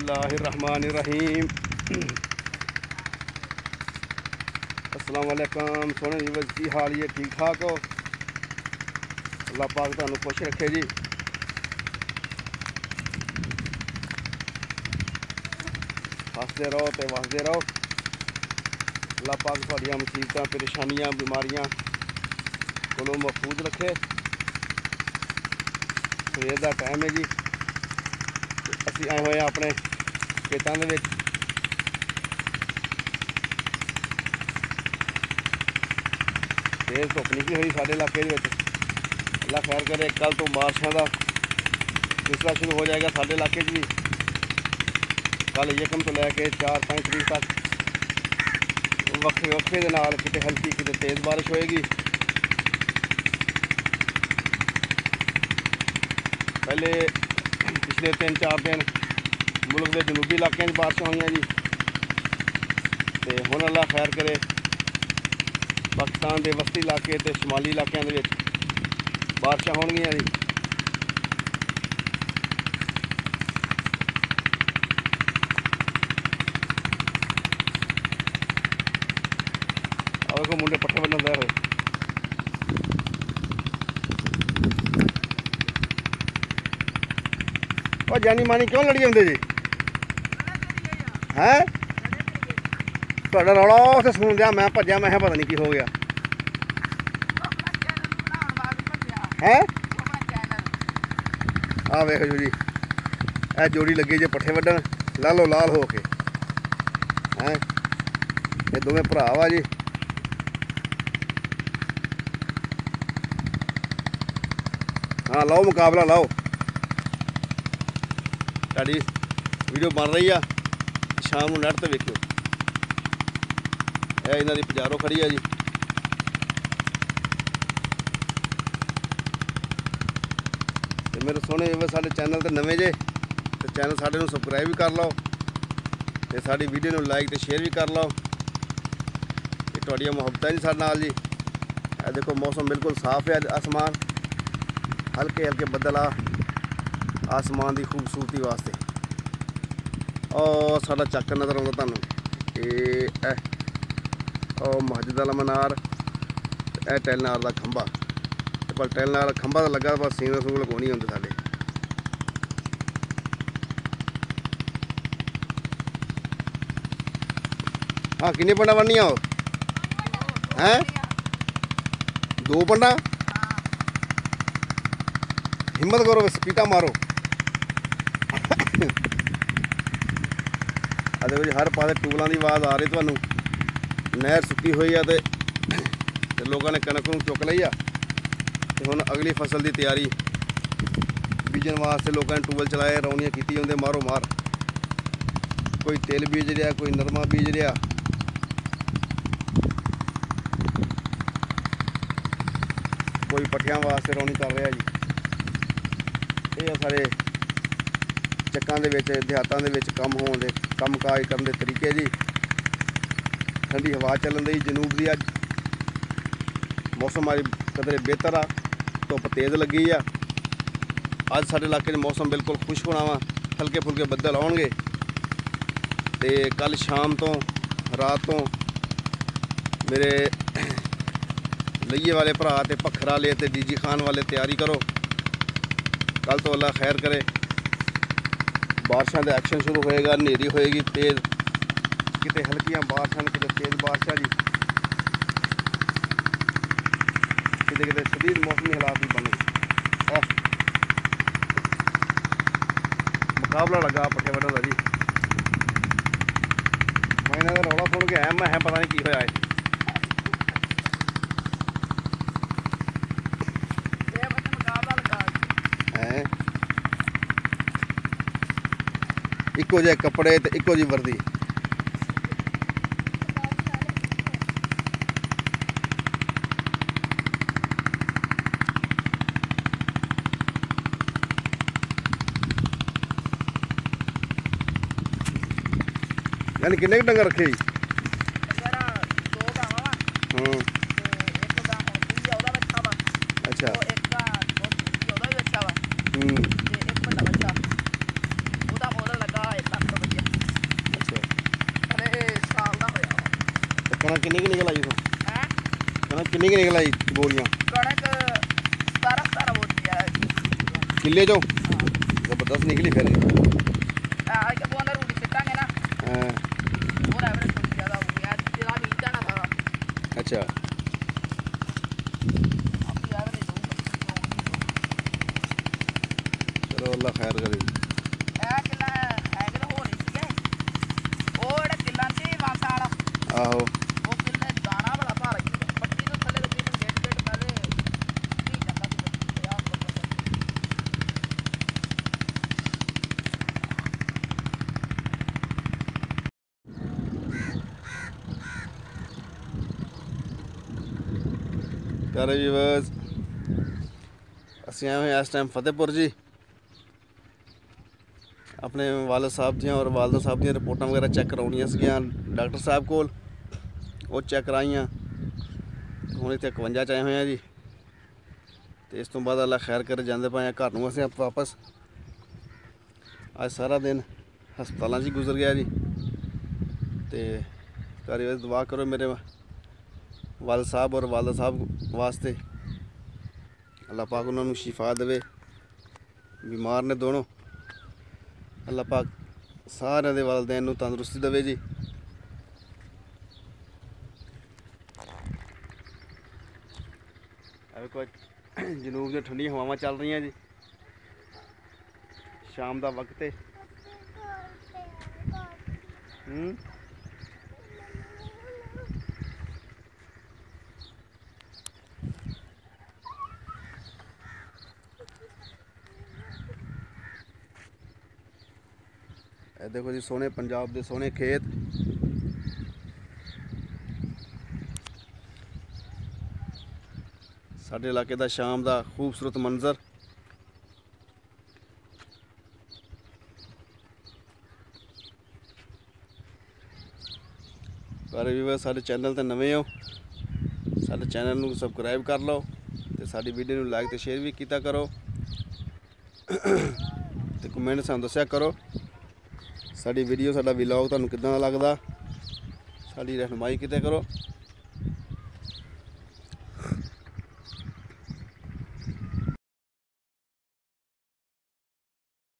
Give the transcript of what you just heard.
बिस्मिल्लाहिर्रहमानिर्रहीम। अस्सलाम वालेकुम सोने व्यूअर्स, की हाल है? ठीक ठाक हो? अल्लाह पाक तुहानू खुश रखे जी। हसते रहो तो वसते रहो। अल्लाह पाक तुहाडियां मुसीबतां परेशानियां बीमारियां कोलों महफूज रखे। सवेर का टाइम है जी, असी आए हुए अपने खेतों के विच। तेज़ धुप निकली हुई साढ़े इलाके अल्लाह खैर करे। कल तो बारिशों का सिलसिला शुरू हो जाएगा साढ़े इलाके भी। कल यकम तो लैके 4-5 तरीक तक वक्फे वक्फे के नाल किते हल्की किते तेज़ बारिश होएगी। पहले पिछले 3-4 दिन मुल्क के जनूबी इलाकों में बारिश हुई जी, तो हुण अल्लाह खैर करे पाकिस्तान के वस्ती इलाके ते शुमाली इलाकों के बारिशां होणगियां जी। देखो मुंडे पट्ठे बन्नण दे होए। और जानी मानी क्यों लड़ी आते जी? हैं तुहाडा रौला उत्थे सुन दिया, मैं भज्या, मैं पता नहीं की हो गया है। आ वेख जो जी, ए जोड़ी लगी जे पट्ठे वड्डण लालो लाल हो के। हैं ये दोवें भरा वा जी। हाँ लाओ मुकाबला लाओ। साड़ी वीडियो बन रही है, शाम को नेट तो वेखियो। यह इन्हों की पजारो खड़ी है जी। तो मेरे सोने साडे चैनल तो नवे जे, तो चैनल साडे सबसक्राइब भी कर लो, तो साडी वीडियो को लाइक तो शेयर भी कर लो। ये तुहाडियां मुहब्बतां जी साडे नाल जी। यह देखो मौसम बिल्कुल साफ है, आसमान हल्के हल्के बदल आ आसमान की खूबसूरती वास्ते। और साडा चक्क नज़र आता तुहानू, मस्जिद वाला मीनार, यह टेलनार का खंभा। पर टेलनार खंभा तो लगा, पर सिंगल सूगल को नहीं होंगे साडे। हाँ किन्नी पंडा बननिया हो हैं? 2 पंडा। हिम्मत करो, स्पीटा मारो। देखो जी, हर पासे टूबलों की आवाज़ आ रही तुहानू। नहर सुक्की हुई है, तो लोगों ने कणक नूं चुक लई आ, ते हुण अगली फसल की तैयारी बीजन वास्ते लोगों ने टूबल चलाए, रौनियां कीती जांदे मारो मार। कोई तिल बीज रहा, कोई नरमा बीज रहा। कोई पट्ठियां वास्ते रौनी कर रहा जी। ये सारे चक्कां दे विच देहातां दे विच काम होण दे काम काज करन दे तरीके जी। ठंडी हवा चलन दी जनूब की। अज मौसम अज कदरे बेहतर आ, धुप तेज़ लगी आ। अज साडे इलाके मौसम बिल्कुल खुश होना वा, हल्के फुल्के बदल आउणगे। ते कल शाम तो रात तो मेरे लइये वाले भरा ते भखर वाले ते डीजी खान वाले तैयारी करो। कल तो अल्लाह खैर करे बारिशों का एक्शन शुरू होएगा। हनेरी होएगी तेज़, किते हल्कियां बारिशां, किते तेज़ बारिशां जी, किते किते शदीद मौसमी हालात भी बने। मुकाबला लगा पट्ठे वड्डण दा जी। मैं इन्हां दा रौला सुन के आया, मैं पता नहीं की होया है। इको जे कपड़े ते इको जी वर्दी। यानी किन्ने डंगर रखे? अच्छा कणक किन्नी की निकल आई इथों? हैं कणक किन्नी की निकल आई बोरियां? कणक 17 बोरी है किले चो हाँ जबरदस्त निकली फिर। आज के बोंदा रूटी सिटांगे ना हाँ, और एवरेज थोड़ी ज़्यादा हो गया तेरा भी जाना था अच्छा आपकी एवरेज चलो अल्लाह खैर करे। है किला है कि हो नहीं सी गए वो एड़ा किला से वासा वाला आहो वो किले दाना बड़ा भारा ही पट्टी तो थले रुपये में गेट पहले नहीं जाता थी यार प्यारे व्यूअर्स ਅਸੀਂ ਆਏ ਹੋਏ ਇਸ ਟਾਈਮ ਫਤਿਹਪੁਰ ਜੀ ਆਪਣੇ ਵਾਲਦ ਸਾਹਿਬ ਦੀਆਂ ਔਰ ਵਾਲਦਾ ਸਾਹਿਬ ਦੀਆਂ ਰਿਪੋਰਟਾਂ ਵਗੈਰਾ ਚੈੱਕ ਕਰਾਉਣੀਆਂ ਸੀਗੀਆਂ ਡਾਕਟਰ ਸਾਹਿਬ ਕੋਲ, ਉਹ ਚੈੱਕ ਕਰਾਈਆਂ। ਹੁਣ ਇੱਥੇ 51 ਚ ਆਏ ਹੋਏ ਆ ਜੀ ਤੇ ਇਸ ਤੋਂ ਬਾਅਦ ਅੱਲਾ ਖੈਰ ਕਰ ਜਾਂਦੇ ਪਏ ਆ ਘਰ ਨੂੰ ਅਸੀਂ ਵਾਪਸ। ਅੱਜ ਸਾਰਾ ਦਿਨ ਹਸਪਤਾਲਾਂ 'ਚ ਹੀ ਗੁਜ਼ਰ ਗਿਆ ਜੀ ਤੇ ਘਰ ਦੁਆ ਕਰੋ ਮੇਰੇ वाल साहब और वालदा साहब वास्ते, अल्लाह पाक उन्होंने शिफा देवे। बीमार ने दोनों, अल्लाह पाक सारे दे वालदैन नूं तंदुरुस्ती देवे जी। कोई जनूब दी ठंडी हवावां चल रही जी, शाम का वक्त है। देखो जी सोने पंजाब के सोने खेत, साडे इलाके का शाम का खूबसूरत मंजर। पर व्यूअर्स साडे चैनल ते नवे हो, साडे चैनल नूं सबसक्राइब कर लो ते साडी वीडियो नूं लाइक ते शेयर भी कीता करो ते कमेंट सानूं दस्सिया करो साडी वीडियो साडा व्लॉग तुहानूं किदां दा लगदा, साडी रहनुमाई कीता करो।